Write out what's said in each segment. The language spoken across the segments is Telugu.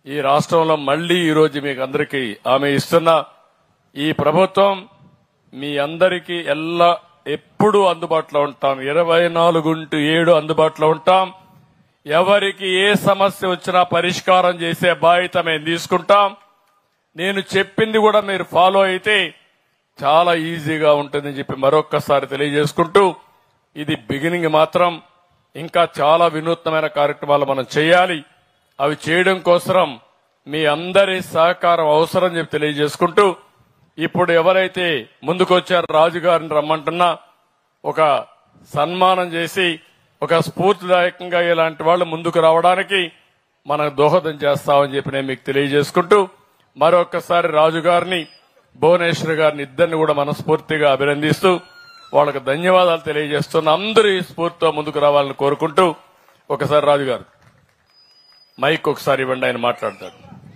ఈ రాష్ట్రంలో మళ్లీ ఈ రోజు మీకు అందరికీ ఆమె ఇస్తున్న ఈ ప్రభుత్వం మీ అందరికీ ఎప్పుడూ అందుబాటులో ఉంటాం. 24/7 అందుబాటులో ఉంటాం. ఎవరికి ఏ సమస్య వచ్చినా పరిష్కారం చేసే బాధ్యత మేము తీసుకుంటాం. నేను చెప్పింది కూడా మీరు ఫాలో అయితే చాలా ఈజీగా ఉంటుందని చెప్పి మరొక్కసారి తెలియజేసుకుంటూ, ఇది బిగినింగ్ మాత్రం. ఇంకా చాలా వినూత్నమైన కార్యక్రమాలు మనం చేయాలి. అవి చేయడం కోసం మీ అందరి సహకారం అవసరం చెప్పి తెలియజేసుకుంటూ, ఇప్పుడు ఎవరైతే ముందుకొచ్చారో రాజు గారిని రమ్మంటున్నా ఒక సన్మానం చేసి ఒక స్ఫూర్తిదాయకంగా ఇలాంటి వాళ్ళు ముందుకు రావడానికి మనం దోహదం చేస్తామని చెప్పి నేను మీకు తెలియజేసుకుంటూ, మరొకసారి రాజు గారిని భువనేశ్వర్ గారిని ఇద్దరిని కూడా మనస్ఫూర్తిగా అభినందిస్తూ వాళ్ళకు ధన్యవాదాలు తెలియజేస్తున్న అందరూ ఈ స్ఫూర్తితో ముందుకు రావాలని కోరుకుంటూ, ఒకసారి రాజు గారు మైక్ ఒకసారి ఇవ్వండి, ఆయన మాట్లాడతాడు.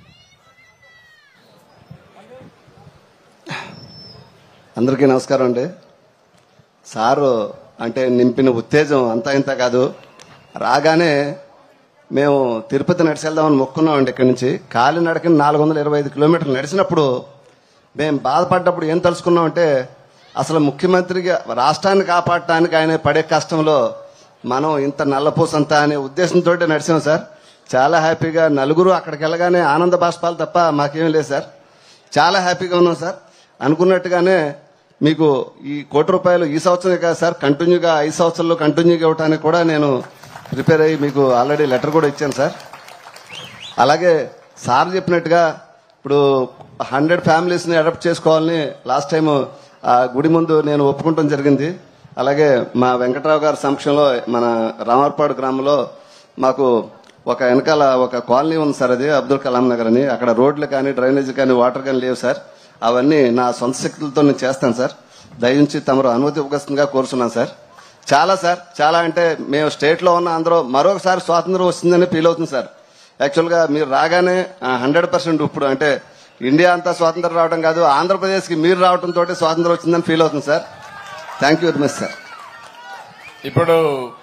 అందరికీ నమస్కారం అండి. సారు అంటే నింపిన ఉత్తేజం అంతా ఇంత కాదు. రాగానే మేము తిరుపతి నడిచెళ్దామని మొక్కున్నామండి. ఇక్కడి నుంచి కాలినడకని 425 కిలోమీటర్లు నడిచినప్పుడు మేము బాధపడ్డప్పుడు ఏం తెలుసుకున్నామంటే, అసలు ముఖ్యమంత్రిగా రాష్ట్రాన్ని కాపాడటానికి ఆయన పడే కష్టంలో మనం ఇంత నల్లపూసంతా అనే ఉద్దేశంతో నడిచాం సార్. చాలా హ్యాపీగా నలుగురు అక్కడికి వెళ్ళగానే ఆనంద బాష్పాలు తప్ప మాకేం లేదు సార్. చాలా హ్యాపీగా ఉన్నాం సార్. అనుకున్నట్టుగానే మీకు ఈ ₹1 ఈ సంవత్సరమే కాదు సార్, కంటిన్యూగా 5 సంవత్సరాల్లో కంటిన్యూగా ఇవ్వడానికి కూడా నేను ప్రిపేర్ అయ్యి మీకు ఆల్రెడీ లెటర్ కూడా ఇచ్చాను సార్. అలాగే సార్ చెప్పినట్టుగా ఇప్పుడు 100 ఫ్యామిలీస్ని అడాప్ట్ చేసుకోవాలని లాస్ట్ టైం గుడి ముందు నేను ఒప్పుకుంటాం జరిగింది. అలాగే మా వెంకట్రావు గారి సమక్షంలో మన రామర్పాడు గ్రామంలో మాకు ఒక వెనకాల ఒక కాలనీ ఉంది సార్, అది అబ్దుల్ కలాం నగర్ అని. అక్కడ రోడ్లు కానీ డ్రైనేజ్ కానీ వాటర్ కానీ లేవు సార్. అవన్నీ నా సొంత శక్తులతో నేను చేస్తాను సార్. దయించి తమరు అనుమతి ఇవ్వగస్తుందిగా కోరుతున్నాను సార్. చాలా సార్, చాలా అంటే మేము స్టేట్లో ఉన్న అందరూ మరొకసారి స్వాతంత్రం వస్తుందని ఫీల్ అవుతుంది సార్. యాక్చువల్గా మీరు రాగానే 100% ఇప్పుడు అంటే ఇండియా అంతా స్వాతంత్రం రావడం కాదు, ఆంధ్రప్రదేశ్కి మీరు రావడంతో స్వాతంత్రం వచ్చిందని ఫీల్ అవుతుంది sir. Thank you very much sir. ఇప్పుడు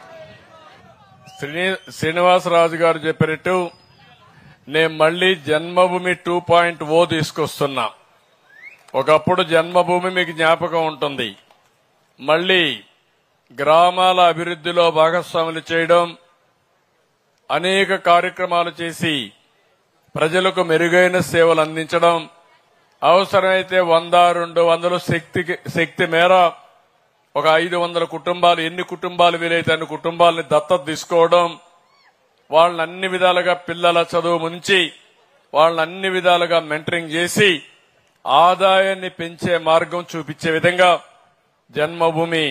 శ్రీనివాసరాజు గారు చెప్పినట్టు నేను మళ్లీ జన్మభూమి 2.0 తీసుకొస్తున్నా. ఒకప్పుడు జన్మభూమి మీకు జ్ఞాపకం ఉంటుంది. మళ్లీ గ్రామాల అభివృద్ధిలో భాగస్వాములు చేయడం, అనేక కార్యక్రమాలు చేసి ప్రజలకు మెరుగైన సేవలు అందించడం, అవసరమైతే 100-200 శక్తి మేర ఒక 500 కుటుంబాలు, ఎన్ని కుటుంబాలు వీలైతే అన్ని కుటుంబాలని దత్తత తీసుకోవడం, వాళ్ళని అన్ని విధాలుగా పిల్లల చదువు నుంచి వాళ్ళని అన్ని విధాలుగా మెంటరింగ్ చేసి ఆదాయాన్ని పెంచే మార్గం చూపించే విధంగా జన్మభూమి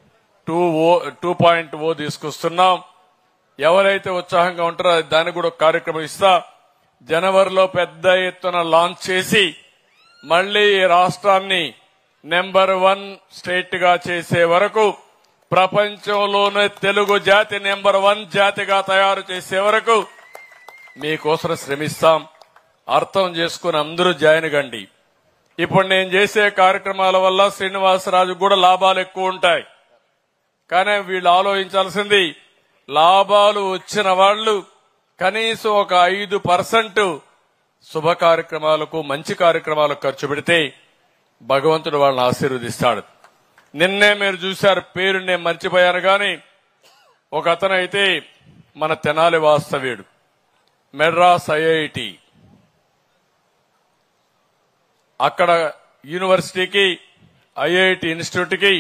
2.0 తీసుకొస్తున్నాం. ఎవరైతే ఉత్సాహంగా ఉంటారో దానికి కూడా కార్యక్రమం ఇస్తా. జనవరిలో పెద్ద ఎత్తున లాంచ్ చేసి మళ్లీ ఈ రాష్ట్రాన్ని నెంబర్ 1 స్టేట్ గా చేసే వరకు, ప్రపంచంలోనే తెలుగు జాతి నెంబర్ 1 జాతిగా తయారు చేసే వరకు మీకోసం శ్రమిస్తాం. అర్థం చేసుకుని అందరూ జాయిన్ కండి. ఇప్పుడు నేను చేసే కార్యక్రమాల వల్ల శ్రీనివాసరాజు కూడా లాభాలు ఎక్కువ ఉంటాయి. కానీ వీళ్ళు ఆలోచించాల్సింది, లాభాలు వచ్చిన వాళ్ళు కనీసం ఒక 5% శుభ కార్యక్రమాలకు, మంచి కార్యక్రమాలకు ఖర్చు పెడితే భగవంతుడు వాళ్ళని ఆశీర్వదిస్తాడు. నిన్నే మీరు చూశారు, పేరు నేను మర్చిపోయాను గాని ఒక అతనైతే మన తెనాలి వాస్తవ్యుడు, మెడ్రాస్ ఐఐటి అక్కడ యూనివర్సిటీకి, ఐఐటి ఇన్స్టిట్యూట్ కి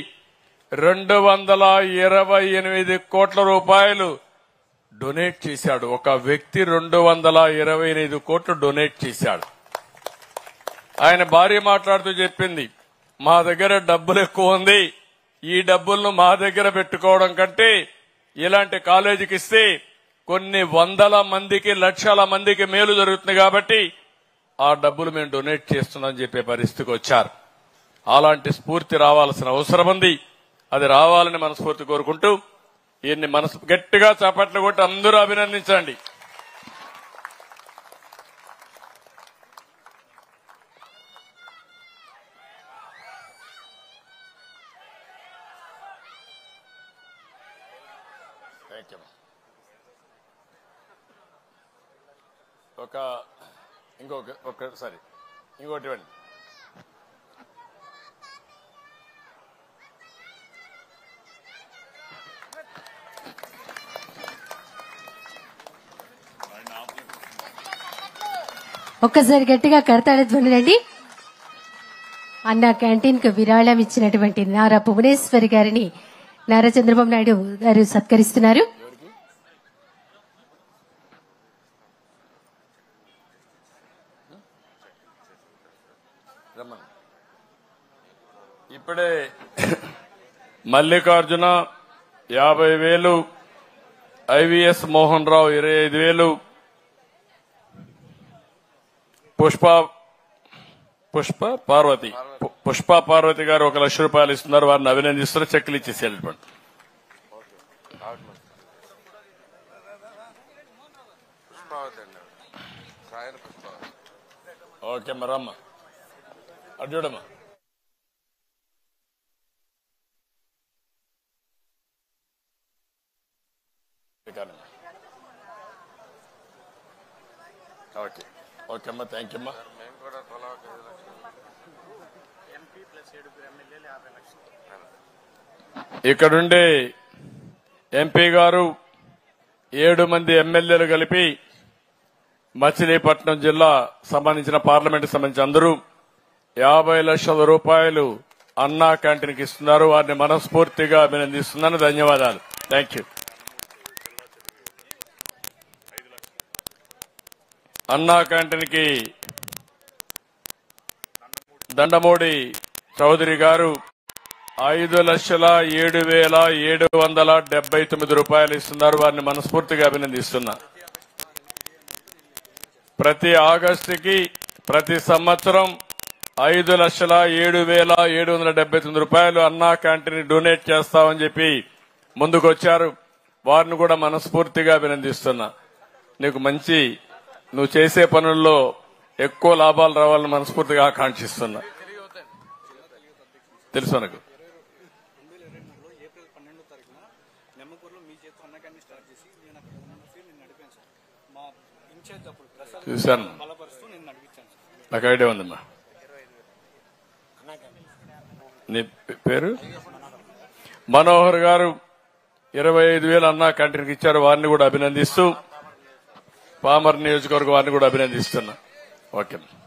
228 కోట్ల రూపాయలు డొనేట్ చేశాడు. ఒక వ్యక్తి 228 కోట్లు డొనేట్ చేశాడు. ఆయన భార్య మాట్లాడుతూ చెప్పింది, మా దగ్గర డబ్బులు ఎక్కువ ఉంది, ఈ డబ్బులను మా దగ్గర పెట్టుకోవడం కంటే ఇలాంటి కాలేజీకి ఇస్తే కొన్ని వందల మందికి, లక్షల మందికి మేలు జరుగుతుంది కాబట్టి ఆ డబ్బులు మేము డొనేట్ చేస్తున్నామని చెప్పే పరిస్థితికి వచ్చారు. అలాంటి స్ఫూర్తి రావాల్సిన అవసరం ఉంది. అది రావాలని మనస్ఫూర్తి కోరుకుంటూ ఈయన్ని గట్టిగా చప్పట్లు కొట్టి అందరూ అభినందించండి. ఒక్కసారి ఇంకోటి ఇవ్వండి. ఒక్కసారి గట్టిగా కడతాడు ధ్వనులండి. అన్నా క్యాంటీన్ కు విరాళం ఇచ్చినటువంటి నారా భువనేశ్వరి గారిని నారా చంద్రబాబు నాయుడు గారు సత్కరిస్తున్నారు. ఇప్పుడే మల్లికార్జున 50,000, ఐవీఎస్ మోహన్ రావు 25,000, పుష్ప పార్వతి గారు 1,00,000 రూపాయలు ఇస్తున్నారు. వారిని అభినందిస్తున్నారు. చెక్కులు ఇచ్చేసి వెళ్ళిపోండి. ఓకే మరమ్మా అటు చూడమ్మా. ఓకే ఓకే అమ్మా, థ్యాంక్ యూ అమ్మా. ఇక్కడుండే ఎంపీ గారు 7 మంది ఎమ్మెల్యేలు కలిపి మచిలీపట్నం జిల్లా సంబంధించిన పార్లమెంట్ సంబంధించి అందరూ 50 లక్షల రూపాయలు అన్నా క్యాంటీన్కి ఇస్తున్నారు. వారిని మనస్ఫూర్తిగా అభినందిస్తున్నాను. ధన్యవాదాలు. Thank you. అన్నా క్యాంటీన్కి దండమూడి చౌదరి గారు 5,07,779 రూపాయలు ఇస్తున్నారు. వారిని మనస్ఫూర్తిగా అభినందిస్తున్నా. ప్రతి ఆగస్టుకి ప్రతి సంవత్సరం 5,07,779 రూపాయలు అన్నా క్యాంటీన్ డొనేట్ చేస్తామని చెప్పి ముందుకొచ్చారు. వారిని కూడా మనస్ఫూర్తిగా అభినందిస్తున్నా. నీకు మంచి నువ్వు చేసే పనుల్లో ఎక్కువ లాభాలు రావాలని మనస్ఫూర్తిగా ఆకాంక్షిస్తున్నా. తెలుసు నాకు. చూశాను, నాకు ఐడియా ఉందమ్మా. నీ పేరు మనోహర్ గారు 25,000 అన్నా క్యాంటీన్కి ఇచ్చారు. వారిని కూడా అభినందిస్తూ పామర్ నియోజకవర్గం వారిని కూడా అభినందిస్తున్నా. ఓకే.